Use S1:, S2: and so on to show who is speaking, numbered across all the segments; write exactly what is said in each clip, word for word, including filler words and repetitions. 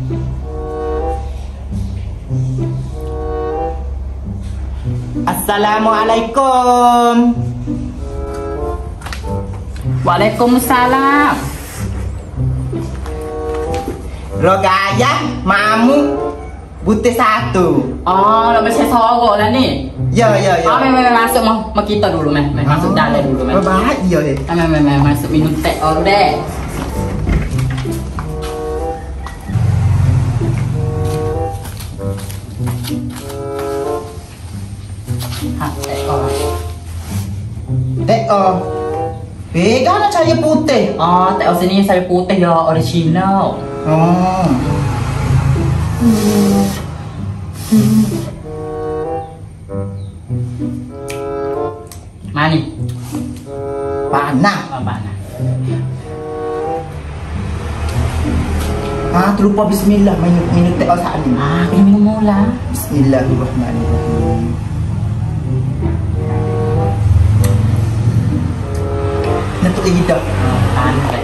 S1: Assalamualaikum.
S2: Waalaikumsalam.
S1: Roga ayam, mamu, butir satu.
S2: Oh, nak mesti sorok lah ni.
S1: Ya, ya, ya.
S2: Oh, memang masuk mau mau kita dulu meh, meh masuk dalam dulu meh.
S1: Baik ya deh.
S2: Memang memang masuk minum teh dulu deh. Ha, teh oh.
S1: Teh oh. Beda nak cahaya putih.
S2: Oh, teh oh sini saya putih ya original.
S1: Oh. Hmm. Hmm.
S2: Mana?
S1: Panah.
S2: Oh, panah.
S1: Ah, terlupa bismillah minum minum teh saat ni.
S2: Ah, kena minum mula.
S1: Bismillahirrahmanirrahim. Nentuk lidah.
S2: Panah.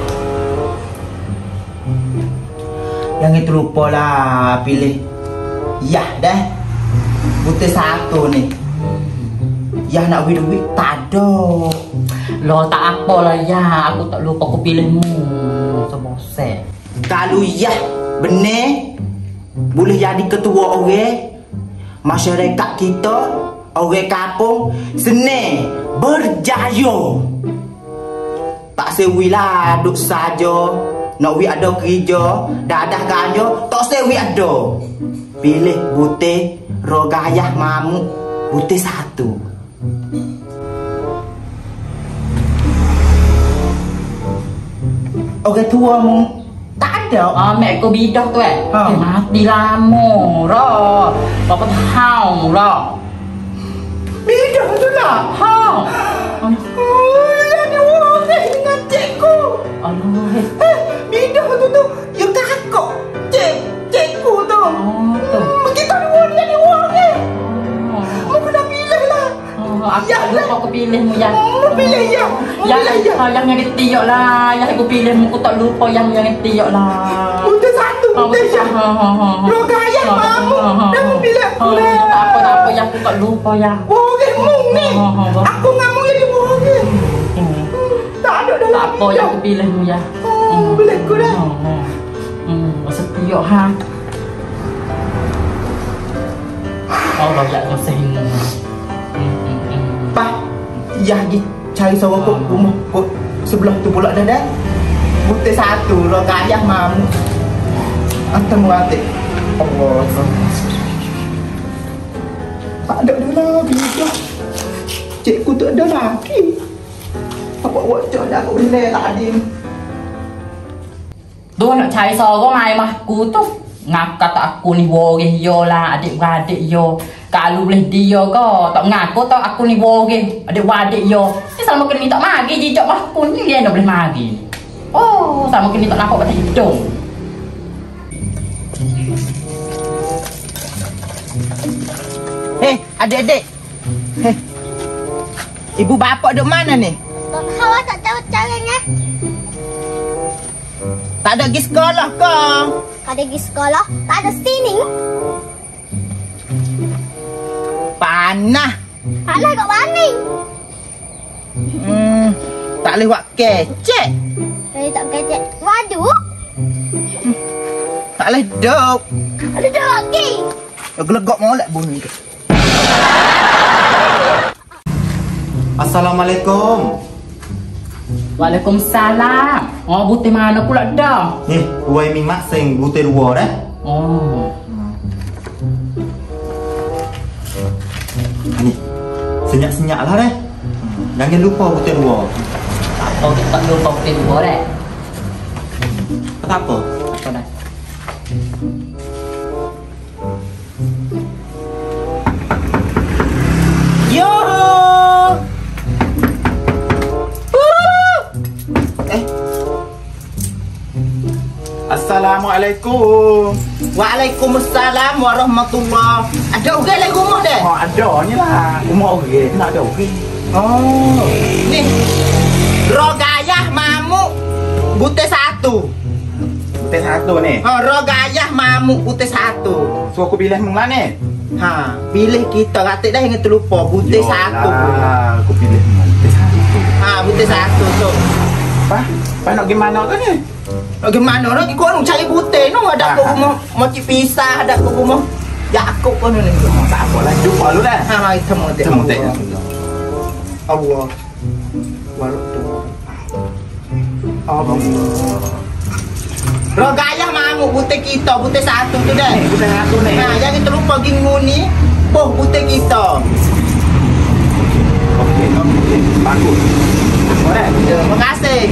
S1: Yang itu lupa lah pilih. Yah dah. Butir satu ni. Yah nak duit duit tak ada.
S2: Lo tak apa lah ya, aku tak lupa aku pilihmu. Sebosek.
S1: Kalau yah benar boleh jadi ketua orang masyarakat kita, orang kampung seni berjaya. Tak sewi lah duk saja. Nak wi ada kerja, dadah ganja, tak sewi ada. Pilih butir rogayah mamuk, butir satu. Orang tua mu tak ada.
S2: Ah, mek aku bidah tu eh.
S1: Ha.
S2: Eh, mati lama dah. Bapak tahu dah.
S1: Bidah tu lah.
S2: Ha.
S1: Oh, yang orang dengan cikgu.
S2: Aduh.
S1: Eh, bidah tu tu yang kakak cik cikgu tu.
S2: Oh, tu.
S1: Hmm, kita dua ni jadi orang ni.
S2: Oh.
S1: Mu kena pilih lah.
S2: Oh, aku
S1: Ya,
S2: tak lupa aku pilihmu yang.
S1: Mu pilih ya. Mu
S2: Yang
S1: pilih ya.
S2: yang yang yang tiok lah. Yang aku pilihmu aku tak lupa yang yang tiok lah.
S1: Butir satu, butir ya. Rogayah mamu. Dan mu pilih aku
S2: Oh,
S1: lah.
S2: tak apa tak apa yang aku tak lupa ya.
S1: Orang mu ni. Aku ngamu jadi orang. Tak ada dalam
S2: Tak apa yang aku pilihmu ya.
S1: Oh, pilih aku dah.
S2: Oh, oh. Hmm, setiok ha. Allah ya kasihimu. Hmm, hmm, hmm.
S1: Pak, ya pergi cari seorang kok rumah kok sebelah tu pula dah dah. Butir satu, rogayah mamu. Atemu ate. Allah. Tak ada dah lagi dah. Cikgu tak ada lagi. Apa buat macam dah aku boleh tadi.
S2: Tu nak cari seorang mai mahku tu. Ngap kata aku ni woreh yo lah adik-beradik yo. Kalau boleh dia ke tak ngaku tau aku ni woreh adik-beradik yo. Ni sama kena tak magi jijak mahku ni dia nak boleh magi. Oh, sama kena tak nampak pada hidung.
S1: Hei, adik-adik. Hei. Ibu bapa duduk mana ni?
S3: Tak tahu, tak tahu caranya.
S1: Tak ada pergi sekolah ke?
S3: Kalau pergi sekolah, tak ada sini.
S1: Panah.
S3: Panas kat mana?
S1: Hmm, tak boleh buat kecek.
S3: Kalau tak kecek, wadu.
S1: Tak boleh duduk.
S3: Ada dua lagi.
S1: Gelegok molek bunyi tu.
S4: Assalamualaikum.
S2: Waalaikumsalam. Oh, butir mana pula dah?
S4: Ni, dua mi mak sing butir dua dah.
S2: Oh.
S4: Ni. Senyap-senyap lah dah. Jangan lupa butir dua.
S2: Tak apa, kita tak lupa butir dua dah.
S4: Tak apa.
S2: Apa dah?
S1: Yo. Eh.
S4: Assalamualaikum.
S1: Waalaikumsalam warahmatullah. Ada orang lagi rumah dah?
S4: Oh, ada ni lah. Rumah orang. Nak ada orang.
S1: Oh. Ni. Rogayah mamuk butir satu.
S4: Butir satu ni.
S1: Ha, rogayah mamuk mamuk putih satu.
S5: So aku pilih mung lah ni.
S1: Ha, pilih kita katik dah ingat terlupa putih satu.
S5: Yolah, aku pilih mung putih satu.
S1: Ha, putih satu tu.
S5: Pa, pa nak gimana tu ni?
S1: Bagaimana nak kau nak cari putih no ada kau rumah mochi pisah ada kau rumah Yakub pun ni.
S5: Tak apalah, jumpa lu dah.
S1: Ha, mari temu teh.
S5: Temu teh.
S1: Allah. Walau tu. Allah. Ro gayah mamuk putih kita, putih satu tu dah.
S5: Putih satu ni.
S1: Ha, jangan terlupa gingu ni. Boh putih kita.
S5: Okey, okey. Bagus. Boleh.
S1: Terima kasih.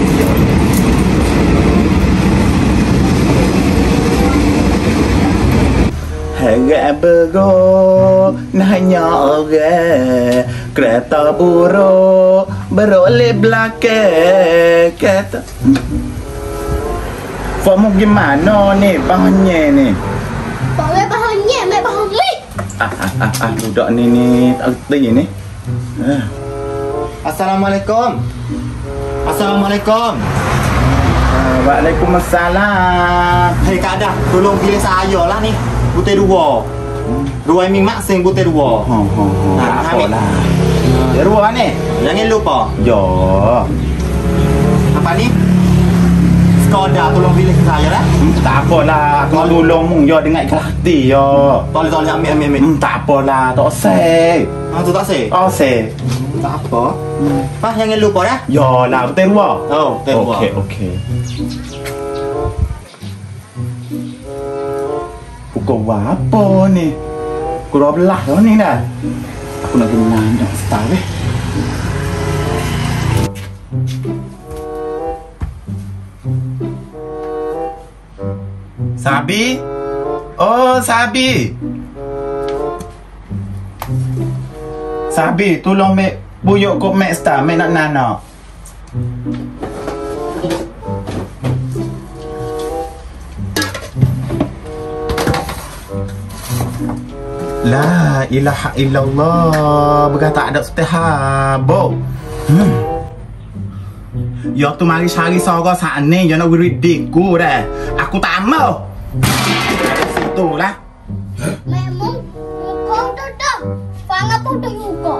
S5: Harap bergo nanya orang kereta buruk beroleh belakang kata Formu gimana ni bahannya ni?
S3: Boleh bahannya, mek bahan ni.
S5: Ah ah ah, ah budak ni ni tak reti ni. Ah.
S4: Assalamualaikum. Assalamualaikum.
S5: Ah, Waalaikumsalam.
S4: Hei Kak Dah, tolong pilih saya lah ni. Putih dua. Dua Eming Mak sing putih dua.
S5: Ha ha ha.
S4: Ah,
S5: Tak
S4: ambil.
S5: apalah. Ya ruah ni.
S4: Jangan lupa.
S5: Yo.
S4: Apa ni? Skoda tolong pilih saya lah.
S5: Hmm, tak apalah. Aku tolong mung yo dengan ikhlas hati yo.
S4: Tolong tolong ambil ambil ambil.
S5: Hmm, tak apalah. Tak usah.
S4: Ah tu tak sih.
S5: Oh, se.
S4: Tak apa. Pak jangan lupa dah.
S5: Yo lah, betul ruah.
S4: Oh, betul dua.
S5: Okey, okey. Pukul apa ni? Pukul dua belas dah ni dah. Aku nak pergi nanya start eh. Sabi? Oh, Sabi. Sabi, tolong mek buyuk kok mek star, mek nak nana. La ilaha illallah. Begah tak ada setihabo. Hmm. Ya tu mari cari sorga sana. Ya nak wiridiku dah. Aku tak mau. Situ lah.
S3: Memang muka tu dah. Fang apa dah muka?